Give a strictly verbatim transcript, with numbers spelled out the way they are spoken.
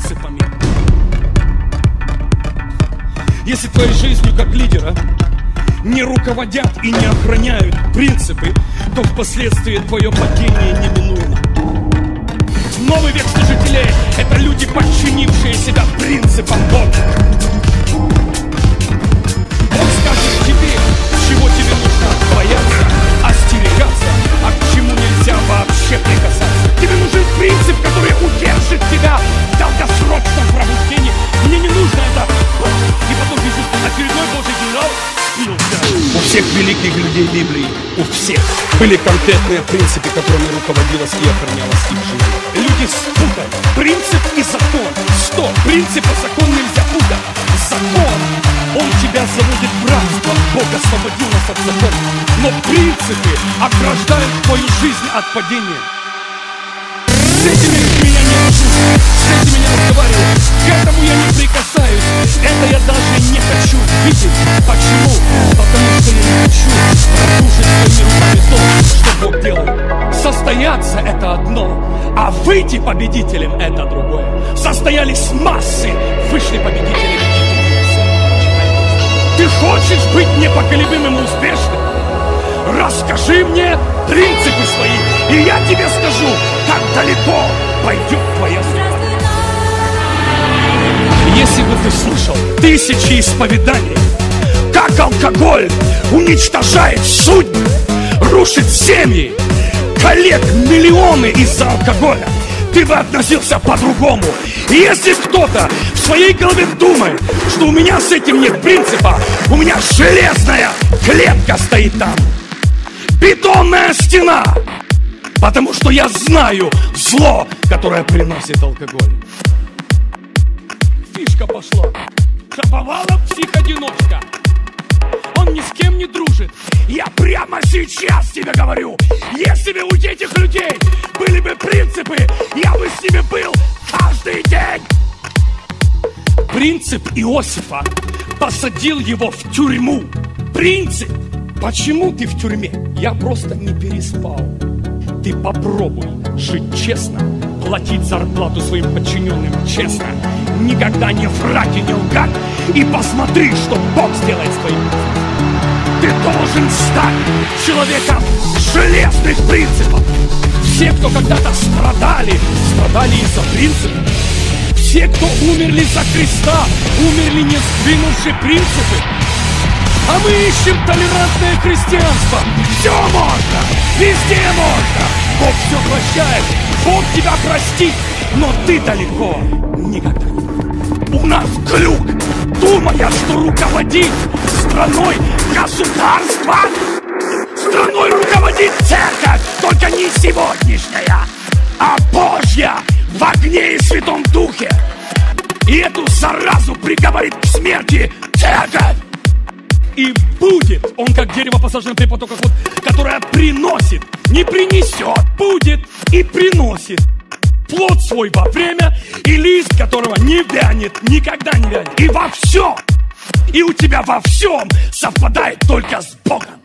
принципами. Если твоей жизнью как лидера не руководят и не охраняют принципы, то впоследствии твое падение неминуемо. Новый век служителей – это люди, подчинившие себя принципам Бога. Он скажет тебе, чего тебе нужно бояться, остерегаться, а к чему нельзя вообще прикасаться. Тебе нужен принцип, который удержит тебя в долгосрочном пробуждении. Мне не нужно это. И потом вижу очередной Божий генерал спился. У всех великих людей Библии, у всех были конкретные принципы, которыми руководилась и охранялась их жизнь. Люди спутали принцип и закон. Стоп, принцип и закон нельзя путать. Закон, он тебя заводит в рабство. Бог освободил нас от закона. Но принципы ограждают твою жизнь от падения. С этими людьми я не дружу, с этими не разговариваю, к этому я не прикасаюсь. Это я даже не хочу видеть. Почему? Потому что я не хочу разрушить своими руками то, что Бог делает. Состояться — это одно, а выйти победителем — это другое. Состоялись массы, вышли победителями. Ты хочешь быть непоколебимым и успешным? Расскажи мне принципы свои, и я тебе скажу, как далеко пойдет твоя судьба. Если бы ты слышал тысячи исповеданий, как алкоголь уничтожает судьбы, рушит семьи, коллег миллионы из-за алкоголя, ты бы относился по-другому. И если кто-то в своей голове думает, что у меня с этим нет принципа, у меня железная клетка стоит там, бетонная стена, потому что я знаю зло, которое приносит алкоголь. Фишка пошла. Шаповалов псих-одиночка. Он ни с кем не дружит. Я прямо сейчас тебе говорю, если бы у этих людей были бы принципы, я бы с ними был каждый день. Принцип Иосифа посадил его в тюрьму. Принцип. Почему ты в тюрьме? Я просто не переспал. Ты попробуй жить честно, платить зарплату своим подчиненным честно, никогда не врать и не лгать, и посмотри, что Бог сделает с твоим. Ты должен стать человеком железных принципов. Все, кто когда-то страдали, страдали из-за принципов. Все, кто умерли за Христа, умерли, не сдвинувши принципы. А мы ищем толерантное христианство. Все можно, везде можно. Бог все прощает, Бог тебя простит, но ты далеко никогда не. У нас глюк, думая, что руководит страной государство. Страной руководит церковь, только не сегодняшняя, а Божья в огне и Святом Духе. И эту заразу приговорит к смерти церковь. И будет он как дерево, посаженное при потоках вод, которое приносит, не принесет, будет и приносит плод свой во время, и лист которого не вянет, никогда не вянет. И во всем, и у тебя во всем совпадает только с Богом.